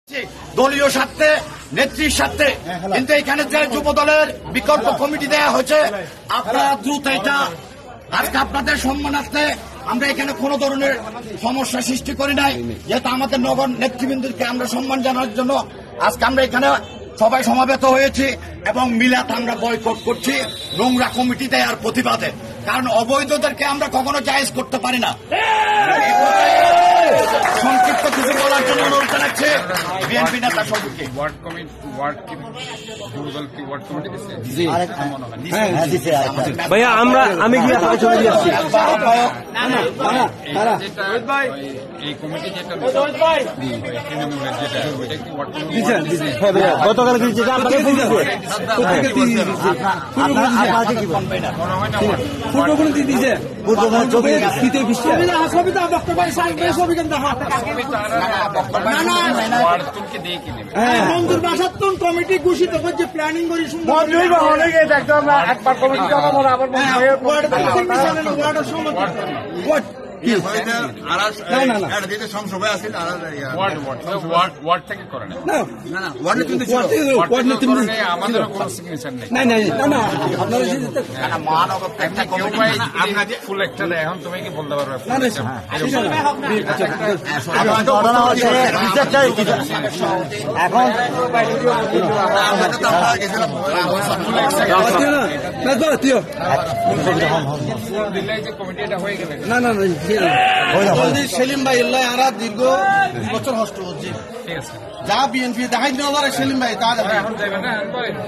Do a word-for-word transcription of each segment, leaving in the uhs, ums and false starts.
দলীয় স্বার্থে নেত্রীর স্বার্থে কিন্তু এখানে যে যুব দলের বিকল্প কমিটি দেওয়া হয়েছে আপনারা দ্রুত এটা আজকে আপনাদের সম্মানার্থে আমরা এখানে কোন ধরনের সমস্যা সৃষ্টি করি নাই, যেহেতু আমাদের নগর নেতৃবৃন্দকে আমরা সম্মান জানার জন্য আজকে আমরা এখানে সবাই সমাবেত হয়েছি এবং মিলাত আমরা বয়কট করছি নোংরা কমিটি দেওয়ার প্রতিবাদে, কারণ অবৈধদেরকে আমরা কখনো জায়েজ করতে পারি না। সংক্ষিপ্ত কিছু বলার জন্য অনুরোধ জানাচ্ছে বিএনপি নেতা সবকে ভাইয়া আমরা আমি গিয়ে চলে যাচ্ছি। গতকাল কমিটি ঘোষিত করছে প্ল্যানিং করি এখন তুমি কি বলতে পারবে? এখন কমিটিটা হয়ে গেলে না না সেলিম ভাই আরা দীর্ঘ দুই বছর হস্ত হচ্ছে যা বিএনপি দেখাই দিন সেলিম ভাই তা এখন যাবে না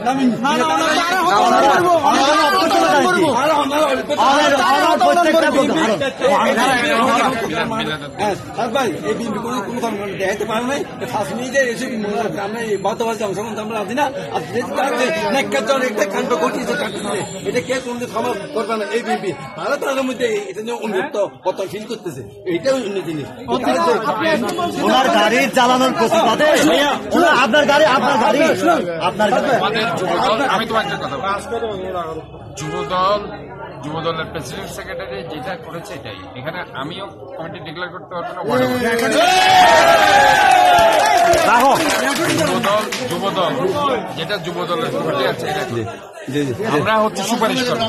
ভাই এই বিএনপি কোনো কোনো দেখাইতে পারে নাই ফার্স্ট মিনিটে এসে আমরা বাধ্যবাধী অংশগ্রহণ আমরা আছি না একটা কাণ্ড ঘটিয়েছে এটা কে কোন ক্ষমা করবে না এই বিএনপি তারা তাদের মধ্যে এটা নিয়ে উন্নত পতন ফিল করতেছে এইটাও অন্য জিনিস। ওনার গাড়ি চালানোর প্রতিবাদে আপনার গাড়ি আপনার গাড়ি আপনার আমি তোমার একটা কথা যুবদল যুবদলের প্রেসিডেন্ট সেক্রেটারি যেটা করেছে এটাই, এখানে আমিও কমিটি ডিক্লেয়ার করতে পারবো না। যুবদল যুবদল যেটা যুবদলের কমিটি আছে আমরা হচ্ছে সুপারিশ করবো।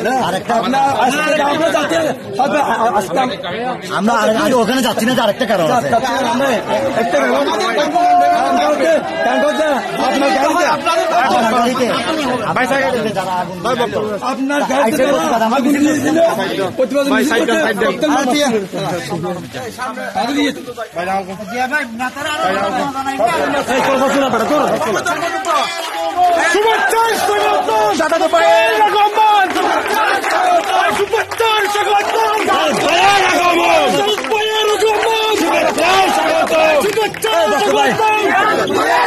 আমরা আগে ওখানে যাচ্ছি না যে আরেকটা কারণ আছে। আপনার দাদা তো ভাই